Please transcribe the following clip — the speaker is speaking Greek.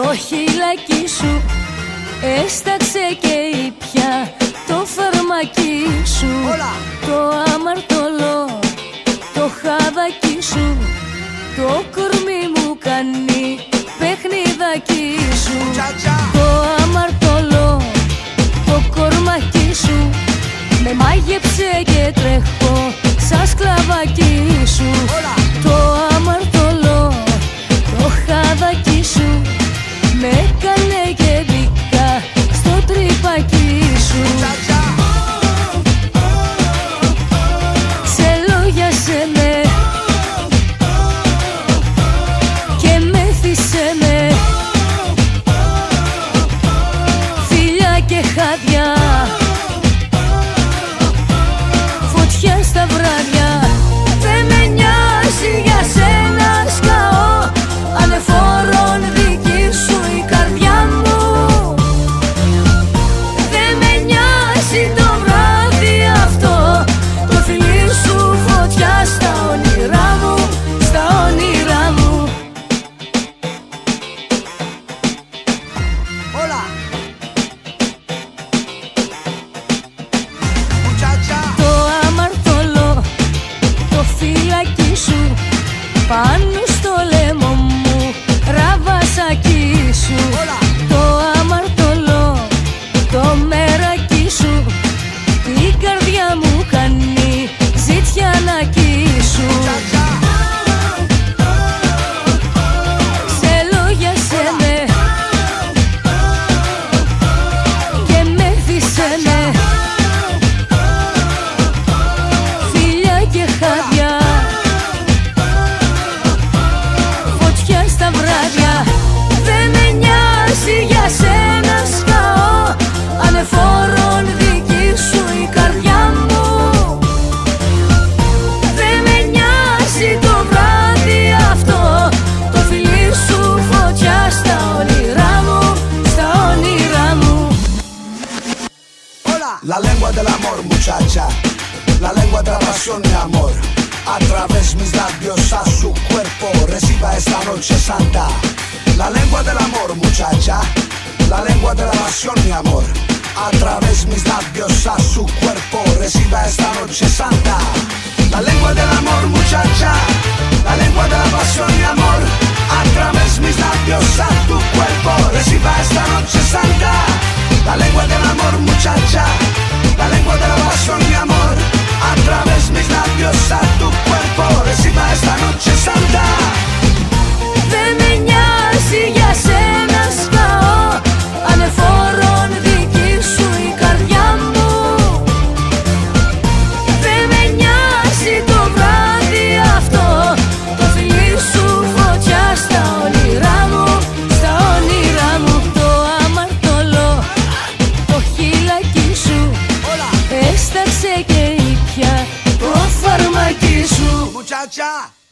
Το χειλάκι σου έσταξε και ήπια το φαρμακί σου. Το αμαρτωλό, το χαδάκι σου, το κορμί μου κάνει παιχνιδάκι σου. Το αμαρτωλό, το κορμάκι σου με μάγεψε και τρέχω σαν σκλαβάκι σου. Το αμαρτωλό, το χαδάκι σου με έκανε και μπήκα στο τρυπάκι σου. Ξελόγιασε με και μέθησε με φιλιά και χάδια, φωτιά στα βράδια. Δεν με νοιάζει για σένα σκαώ, ανεφόρον δική σου η καρδιά μου. Δεν με νοιάζει το βράδυ αυτό, το φιλί σου φωτιά στα όνειρά μου, στα όνειρά μου. Το αμαρτωλό, το φυλακί σου πάνω στο λαιμό μου, ραβασάκι σου. Το αμαρτωλό, το μεράκι σου την καρδιά μου κάνει ζητιανάκι σου. Ξελόγιασε με και μέθησε με φιλιά και χάδια, φωτιά στα βράδια. Δεν με νοιάζει για σένα σκαώ, ανεφόρον δική σου η καρδιά μου. Δεν με νοιάζει το βράδυ αυτό, το φιλί σου φωτιά στα όνειρά μου, στα όνειρά μου. La lengua del amor, muchacha, la lengua de la pasión, mi amor. A través mis labios a su cuerpo reciba esta noche santa. La lengua del amor, muchacha, la lengua de la pasión, mi amor. A través mis labios a su cuerpo reciba esta noche santa. La lengua del amor, muchacha, la lengua de la pasión, mi amor. A través mis labios a tu cuerpo reciba esta noche santa. La lengua del amor, muchacha, la lengua de la pasión, mi amor. A través mis labios a tu cuerpo reciba esta noche santa. Δεν με νοιάζει για σένα σκαώ, ανεφόρον δική σου η καρδιά μου. Δεν με νοιάζει το βράδυ αυτό, το φιλί σου φωτιά στα όνειρά μου, στα όνειρά μου. Το αμαρτωλό, το χειλάκι σου έσταξε και ήπια το φαρμακί σου. Muchacha.